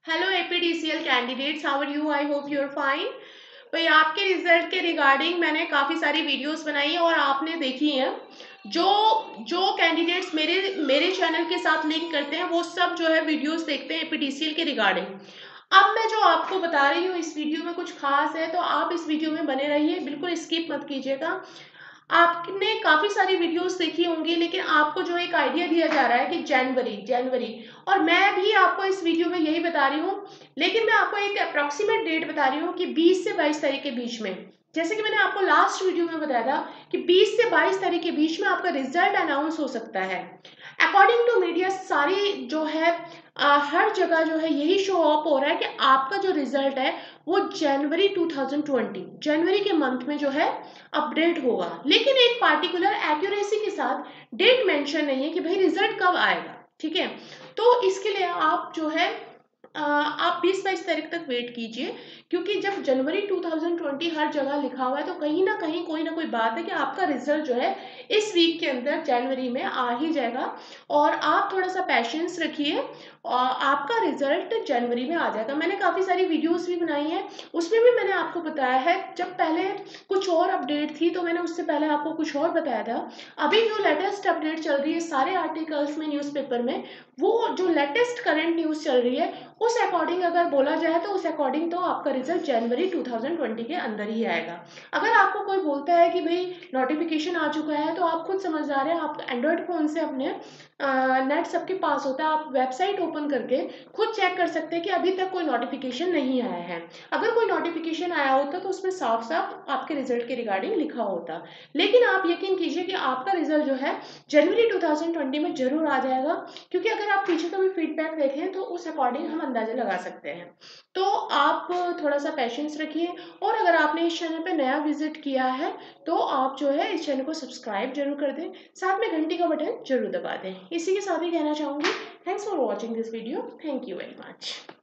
Hello APDCL candidates, how are you? I hope you are fine. भाई, आपके result के regarding मैंने काफ़ी सारी वीडियोस बनाई है और आपने देखी हैं। जो जो कैंडिडेट्स मेरे मेरे चैनल के साथ लिंक करते हैं वो सब जो है वीडियोस देखते हैं एपीडीसीएल के रिगार्डिंग। अब मैं जो आपको बता रही हूँ इस वीडियो में कुछ खास है, तो आप इस वीडियो में बने रहिए, बिल्कुल स्किप मत कीजिएगा। आपने काफ़ी सारी वीडियोस देखी होंगी, लेकिन आपको जो एक आइडिया दिया जा रहा है कि जनवरी जनवरी, और मैं भी आपको इस वीडियो में यही बता रही हूँ, लेकिन मैं आपको एक अप्रॉक्सीमेट डेट बता रही हूँ कि 20 से 22 तारीख के बीच में। जैसे कि मैंने आपको लास्ट वीडियो में बताया था कि 20 से 22 तारीख के बीच में आपका रिजल्ट अनाउंस हो सकता है। अकॉर्डिंग टू मीडिया सारी जो है हर जगह जो है यही शो ऑफ हो रहा है कि आपका जो रिजल्ट है वो जनवरी 2020 जनवरी के मंथ में जो है अपडेट होगा, लेकिन एक पार्टिकुलर एक्यूरेसी के साथ डेट मेंशन नहीं है कि भाई रिजल्ट कब आएगा। ठीक है, तो इसके लिए आप जो है आप 20-22 तारीख तक वेट कीजिए, क्योंकि जब जनवरी 2020 हर जगह लिखा हुआ है तो कहीं ना कहीं कोई ना कोई बात है कि आपका रिजल्ट जो है इस वीक के अंदर जनवरी में आ ही जाएगा। और आप थोड़ा सा पेशेंस रखिए और आपका रिजल्ट जनवरी में आ जाएगा। मैंने काफ़ी सारी वीडियोस भी बनाई हैं, उसमें भी मैंने आपको बताया है। जब पहले कुछ और अपडेट थी तो मैंने उससे पहले आपको कुछ और बताया था। अभी जो लेटेस्ट अपडेट चल रही है सारे आर्टिकल्स में, न्यूज़पेपर में, वो जो लेटेस्ट करंट न्यूज़ चल रही है उस अकॉर्डिंग अगर बोला जाए तो उस अकॉर्डिंग तो आपका रिजल्ट जनवरी 2020 के अंदर ही आएगा। अगर आपको कोई बोलता है कि भाई नोटिफिकेशन आ चुका है, तो आप खुद समझदार हैं, आप एंड्रॉयड फ़ोन से अपने नेट सबके पास होता है, आप वेबसाइट ओपन करके खुद चेक कर सकते हैं कि अभी तक कोई नोटिफिकेशन नहीं आया है। अगर कोई नोटिफिकेशन आया होता तो उसमें साफ साफ आपके रिजल्ट के रिगार्डिंग लिखा होता। लेकिन आप यकीन कीजिए कि आपका रिजल्ट जो है जनवरी 2020 में जरूर आ जाएगा, क्योंकि अगर आप पीछे का भी फीडबैक देखें तो उस अकॉर्डिंग हम अंदाजा लगा सकते हैं। तो आप थोड़ा सा पेशेंस रखिए, और अगर आपने इस चैनल पे नया विजिट किया है तो आप जो है इस चैनल को सब्सक्राइब जरूर कर दें, साथ में घंटी का बटन जरूर दबा दें। इसी के साथ ही कहना चाहूँगी, thanks for watching this video, thank you very much.